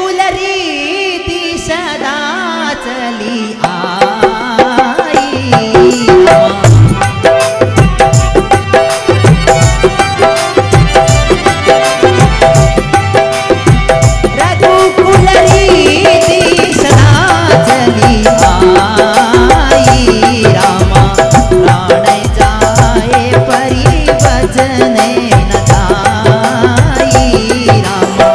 रघुकुल रीति सदा चली आई। रघुकुल रीति सदा चली आई रामा प्राण जाए परिवचन न जाई रामा।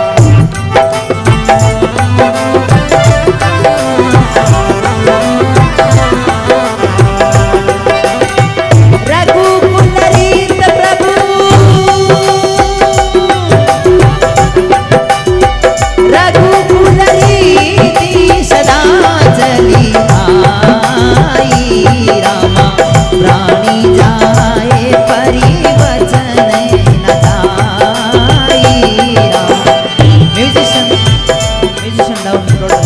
रघुकुल रीत प्रभु रघुकुल रीति सदा चली आई रामा प्राणी जाए परिवचन न जाई रामा। म्यूजिशियन डाउन टोटल।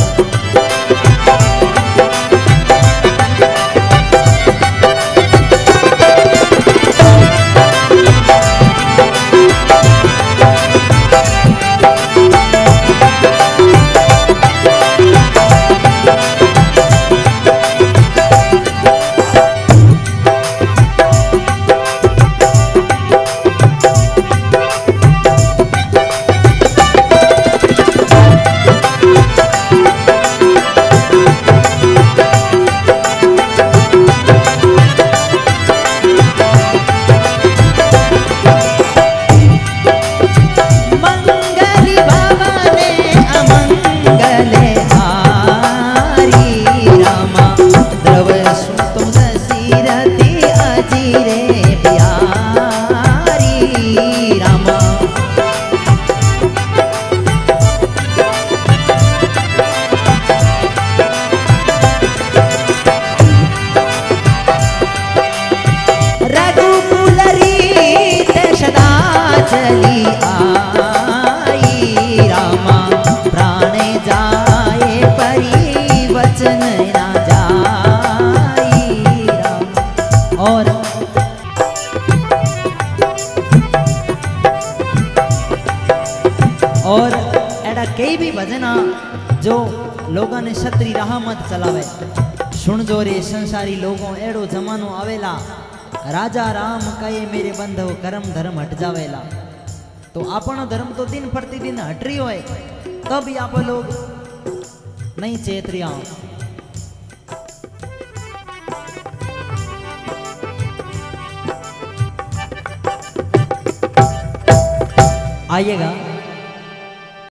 रघुकुल रीत सदा चली आई रामा प्राण जाए परिवचन न जाई रामा। और एड़ा कई भी भजना जो लोगों ने छतरी राह मत चलावे। सुन जो रे संसारी लोगों एड़ो जमानो आवेला राजा राम कहे मेरे बंधव कर्म धर्म हट जावेला। तो आपनो धर्म तो दिन प्रतिदिन हट रही होए तब भी आप लोग नहीं चेत रहा। आइएगा